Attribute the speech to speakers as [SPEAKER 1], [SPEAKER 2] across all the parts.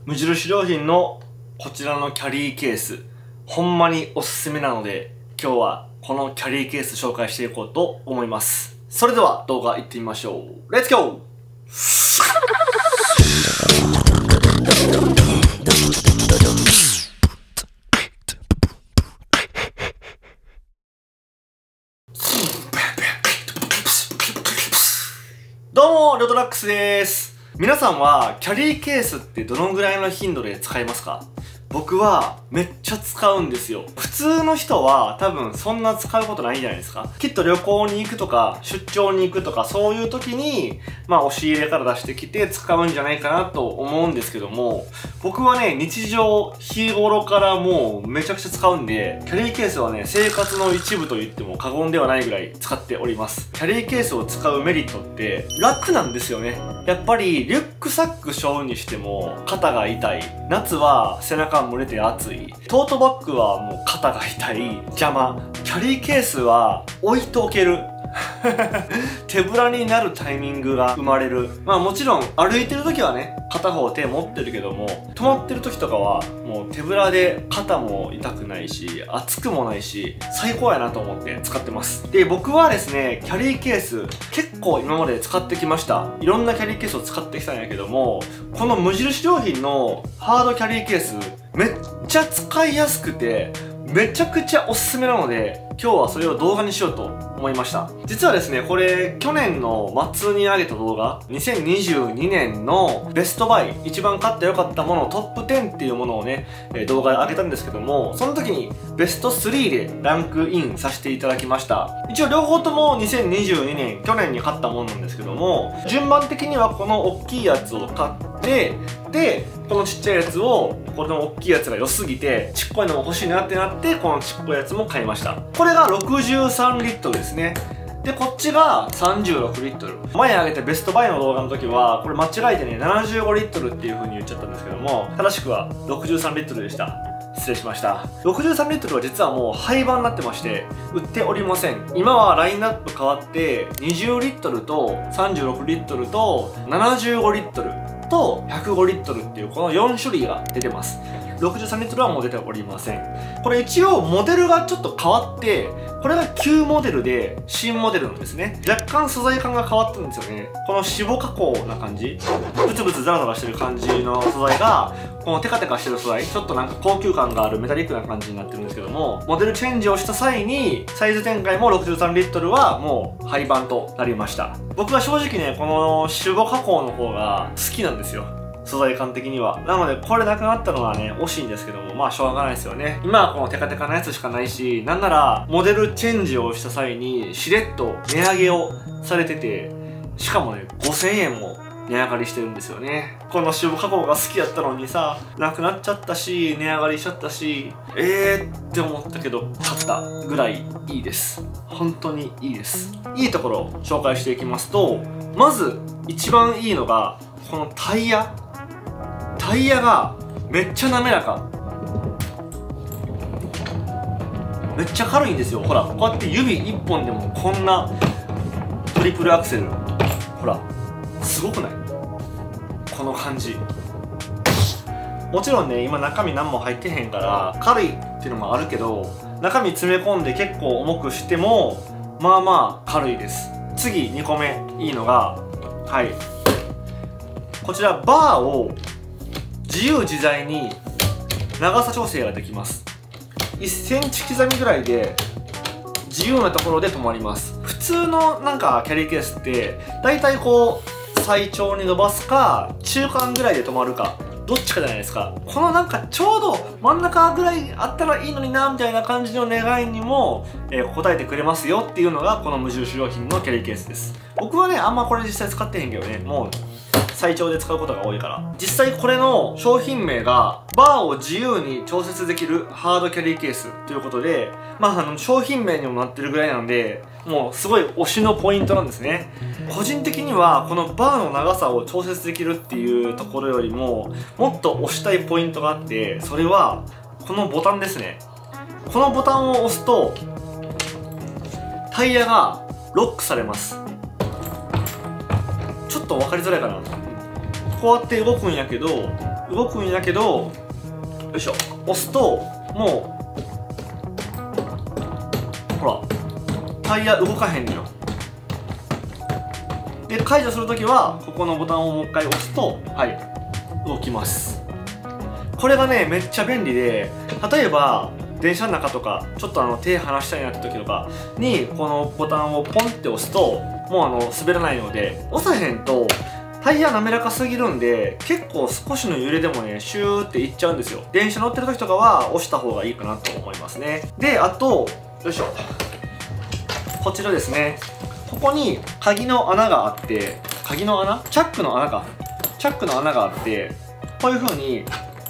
[SPEAKER 1] 無印良品のこちらのキャリーケース、ほんまにおすすめなので、今日はこのキャリーケース紹介していこうと思います。それでは動画行ってみましょう。レッツゴー。どうも、リョドラックスです。皆さんはキャリーケースってどのぐらいの頻度で使いますか？僕はめっちゃ使うんですよ。普通の人は多分そんな使うことないんじゃないですか。きっと旅行に行くとか出張に行くとかそういう時に押し入れから出してきて使うんじゃないかなと思うんですけども、僕はね、日常日頃からもうめちゃくちゃ使うんで、キャリーケースはね、生活の一部と言っても過言ではないぐらい使っております。キャリーケースを使うメリットって楽なんですよね。やっぱりリュックサック背負うにしても肩が痛い。夏は背中蒸れて暑い。トートバッグはもう肩が痛い。邪魔。キャリーケースは置いておける。手ぶらになるタイミングが生まれる。もちろん歩いてる時はね、片方手持ってるけども、止まってる時とかはもう手ぶらで肩も痛くないし、熱くもないし、最高やなと思って使ってます。で、僕はですね、キャリーケース結構今まで使ってきました。いろんなキャリーケースを使ってきたんやけども、この無印良品のハードキャリーケースめっちゃ使いやすくて、めちゃくちゃおすすめなので、今日はそれを動画にしようと思いました。実はですね、これ去年の末に上げた動画、2022年のベストバイ、一番買ってよかったものトップ10っていうものをね、動画で上げたんですけども、その時にベスト3でランクインさせていただきました。一応両方とも2022年、去年に買ったものなんですけども、順番的にはこの大きいやつを買って、で、このちっちゃいやつを、この大きいやつが良すぎて、ちっこいのも欲しいなってなって、このちっこいやつも買いました。これが63リットルですね。で、こっちが36リットル。前上げたベストバイの動画の時は、これ間違えてね、75リットルっていう風に言っちゃったんですけども、正しくは63リットルでした。失礼しました。63リットルは実はもう廃盤になってまして、売っておりません。今はラインナップ変わって、20リットルと36リットルと75リットルと105リットルっていうこの4種類が出てます。63リットルはもう出ておりません。これ一応モデルがちょっと変わって、これが旧モデルで新モデルなんですね。若干素材感が変わったんですよね。この脂肪加工な感じ、ブツブツザラザラしてる感じの素材が、このテカテカしてる素材、ちょっとなんか高級感があるメタリックな感じになってるんですけども、モデルチェンジをした際に、サイズ展開も63リットルはもう廃盤となりました。僕は正直ね、この脂肪加工の方が好きなんですよ。素材感的には。なので、これなくなったのはね、惜しいんですけども、しょうがないですよね。今はこのテカテカなやつしかないし、なんなら、モデルチェンジをした際に、しれっと値上げをされてて、しかもね、5000円も値上がりしてるんですよね。この脂肪加工が好きやったのにさ、なくなっちゃったし、値上がりしちゃったし、って思ったけど、買ったぐらいいいです。本当にいいです。いいところを紹介していきますと、まず、一番いいのが、このタイヤがめっちゃ滑らか。めっちゃ軽いんですよ。ほら、こうやって指一本でもこんなトリプルアクセル。ほら、すごくない？この感じ。もちろんね、今中身何も入ってへんから軽いっていうのもあるけど、中身詰め込んで結構重くしても軽いです。次2個目いいのが、こちらバーを自由自在に長さ調整ができます。1センチ刻みぐらいで自由なところで止まります。普通のなんかキャリーケースってだいたいこう最長に伸ばすか中間ぐらいで止まるかどっちかじゃないですか。このなんかちょうど真ん中ぐらいあったらいいのになみたいな感じの願いにも、応えてくれますよっていうのがこの無印良品のキャリーケースです。僕はね、あんまこれ実際使ってへんけどね、もう最長で使うことが多いから。実際これの商品名がバーを自由に調節できるハードキャリーケースということで、商品名にもなってるぐらいなんで、もうすごい推しのポイントなんですね。個人的にはこのバーの長さを調節できるっていうところよりももっと推したいポイントがあって、それはこのボタンですね。このボタンを押すとタイヤがロックされます。ちょっと分かりづらいかな。こうやって動くんやけど、 動くんやけど、よいしょ、押すともうほらタイヤ動かへんのよ。で解除するときはここのボタンをもう一回押すと、はい、動きます。これがねめっちゃ便利で、例えば電車の中とかちょっと手離したいなって時とかにこのボタンをポンって押すともう滑らないので、押さへんとタイヤ滑らかすぎるんで結構少しの揺れでもねシューっていっちゃうんですよ。電車乗ってる時とかは押した方がいいかなと思いますね。であとよいしょ、こちらですね、ここに鍵の穴があって、鍵の穴、チャックの穴か、チャックの穴があって、こういう風に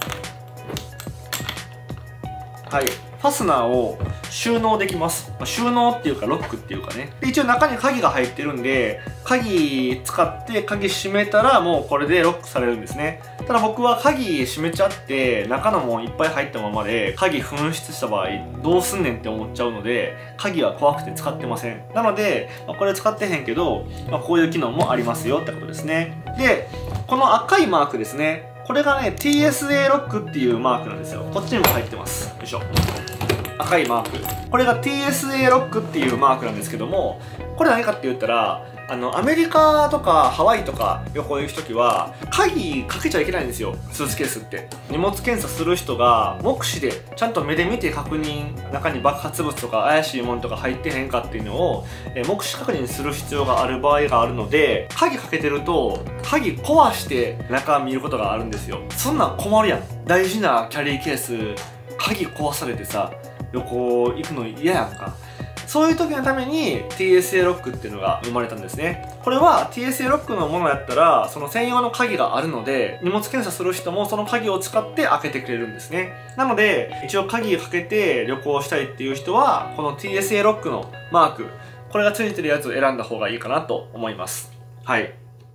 [SPEAKER 1] はい、ファスナーを収納できます。収納っていうかロックっていうかね。で一応中に鍵が入ってるんで、鍵使って鍵閉めたらもうこれでロックされるんですね。ただ僕は鍵閉めちゃって中のもんいっぱい入ったままで鍵紛失した場合どうすんねんって思っちゃうので、鍵は怖くて使ってません。なので、これ使ってへんけど、こういう機能もありますよってことですね。でこの赤いマークですね、これがね TSA ロックっていうマークなんですよ。こっちにも入ってます。よいしょ、赤いマーク、これが TSA ロックっていうマークなんですけども、これ何かって言ったらアメリカとかハワイとか旅行行く時は鍵かけちゃいけないんですよ。スーツケースって荷物検査する人が目視でちゃんと目で見て確認、中に爆発物とか怪しいものとか入ってへんかっていうのを目視確認する必要がある場合があるので、鍵かけてると鍵壊して中見ることがあるんですよ。そんなん困るやん。大事なキャリーケース鍵壊されてさ旅行行くの嫌やんか。そういう時のために TSA ロックっていうのが生まれたんですね。これは TSA ロックのものやったらその専用の鍵があるので、荷物検査する人もその鍵を使って開けてくれるんですね。なので一応鍵かけて旅行したいっていう人はこの TSA ロックのマーク、これがついてるやつを選んだ方がいいかなと思います。はい、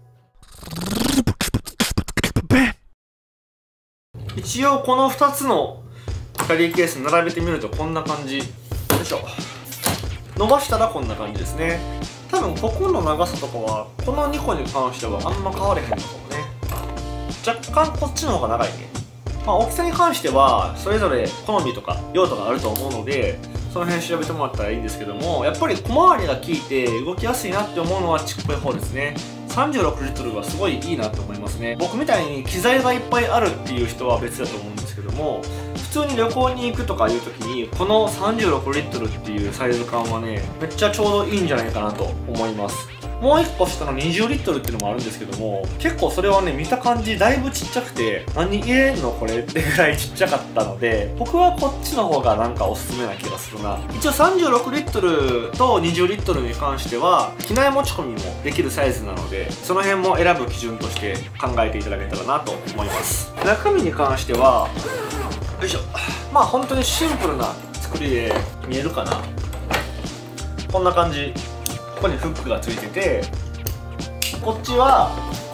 [SPEAKER 1] 一応この2つのキャリーケース並べてみるとこんな感じ。よいしょ、伸ばしたらこんな感じですね。多分ここの長さとかはこの2個に関してはあんま変われへんのかもね。若干こっちの方が長いね。大きさに関してはそれぞれ好みとか用途があると思うので、その辺調べてもらったらいいんですけども、やっぱり小回りが効いて動きやすいなって思うのはちっこい方ですね。36リットルはすごいいいなと思いますね。僕みたいに機材がいっぱいあるっていう人は別だと思うんですけども、普通に旅行に行くとかいう時にこの36リットルっていうサイズ感はねめっちゃちょうどいいんじゃないかなと思います。もう1個下の20リットルっていうのもあるんですけども、結構それはね見た感じだいぶちっちゃくて、何入れんのこれってぐらいちっちゃかったので、僕はこっちの方がなんかおすすめな気がするな。一応36リットルと20リットルに関しては機内持ち込みもできるサイズなので、その辺も選ぶ基準として考えていただけたらなと思います。中身に関してはよいしょ、本当にシンプルな作りで見えるかな。こんな感じ。ここにフックがついてて、こっちは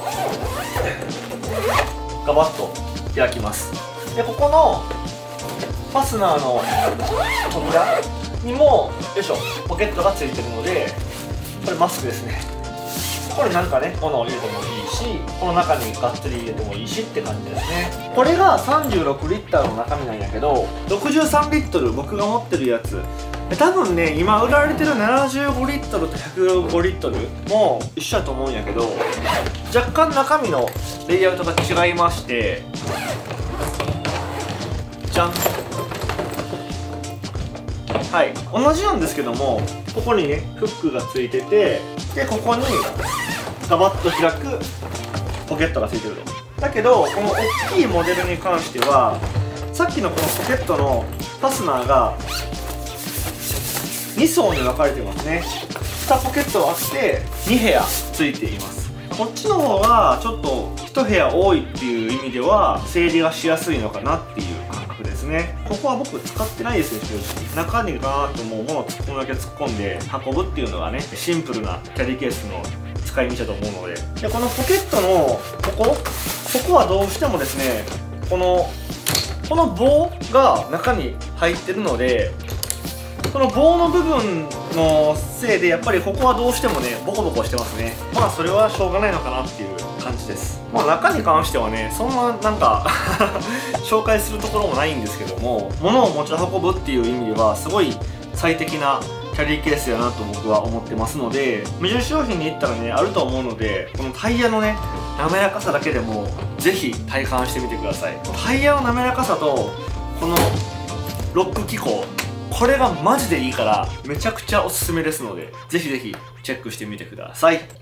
[SPEAKER 1] ガバッと開きます。でここのファスナーの扉にもよいしょポケットがついてるので、これマスクですね。これなんかね物を入れてもいいし、この中にがっつり入れてもいいしって感じですね。これが36リッターの中身なんやけど、63リットル僕が持ってるやつ多分ね今売られてる75リットルと105リットルも一緒だと思うんやけど、若干中身のレイアウトが違いまして、じゃん、はい、同じなんですけども、ここにねフックがついてて、でここにガバッと開くポケットがついてると。だけどこの大きいモデルに関してはさっきのこのポケットのファスナーが2層に分かれてますね。下ポケットがあって2部屋ついています。こっちの方がちょっと1部屋多いっていう意味では整理がしやすいのかなっていう感覚ですね。ここは僕使ってないですね、正直。中にガーッともう物を突っ込むだけ突っ込んで運ぶっていうのがねシンプルなキャリーケースの使い道だと思うので、このポケットのここはどうしてもですねこの棒が中に入ってるので、 この棒の部分のせいでやっぱりここはどうしてもねボコボコしてますね。まあそれはしょうがないのかなっていう感じです。まあ中に関してはねそんななんか紹介するところもないんですけども、物を持ち運ぶっていう意味ではすごい最適なキャリーケースやなと僕は思ってますので、無印良品に行ったらねあると思うので、このタイヤのね滑らかさだけでもぜひ体感してみてください。タイヤの滑らかさとこのロック機構、これがマジでいいからめちゃくちゃおすすめですので、ぜひぜひチェックしてみてください。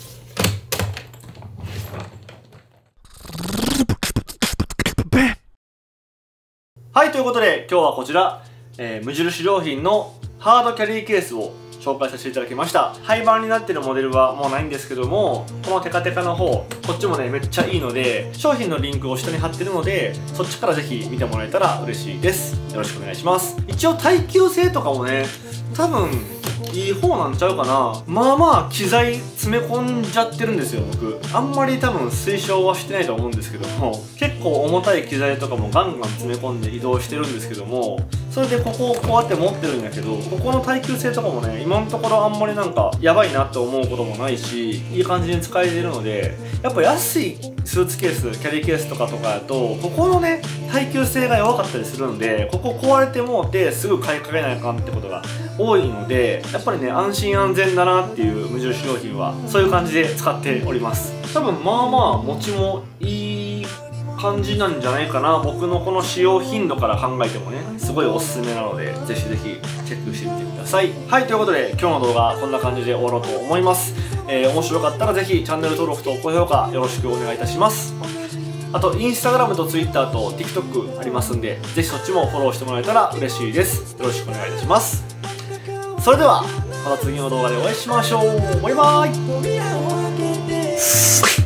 [SPEAKER 1] はい、ということで今日はこちら、無印良品のハードキャリーケースを紹介させていただきました。廃盤になってるモデルはもうないんですけども、このテカテカの方、こっちもねめっちゃいいので、商品のリンクを下に貼ってるのでそっちからぜひ見てもらえたら嬉しいです。よろしくお願いします。一応耐久性とかもね多分いい方なんちゃうかな。まあまあ機材詰め込んじゃってるんですよ僕。あんまり多分推奨はしてないと思うんですけども、結構重たい機材とかもガンガン詰め込んで移動してるんですけども、それでここをこうやって持ってるんだけど、ここの耐久性とかもね今のところあんまりなんかやばいなって思うこともないし、いい感じに使えてるので、やっぱ安いスーツケースキャリーケースとかだとここのね耐久性が弱かったりするんで、ここ壊れてもうてすぐ買いかけないかんってことが多いので、やっぱりね安心安全だなっていう無印良品はそういう感じで使っております。多分まあまあ持ちもいい感じなんじゃないかな。僕のこの使用頻度から考えてもねすごいおすすめなので、ぜひぜひチェックしてみてください。はい、ということで今日の動画こんな感じで終わろうと思います。面白かったらぜひチャンネル登録と高評価よろしくお願いいたします。あとインスタグラムとツイッターと TikTok ありますんで、ぜひそっちもフォローしてもらえたら嬉しいです。よろしくお願いいたします。それではまた次の動画でお会いしましょう。バイバーイ。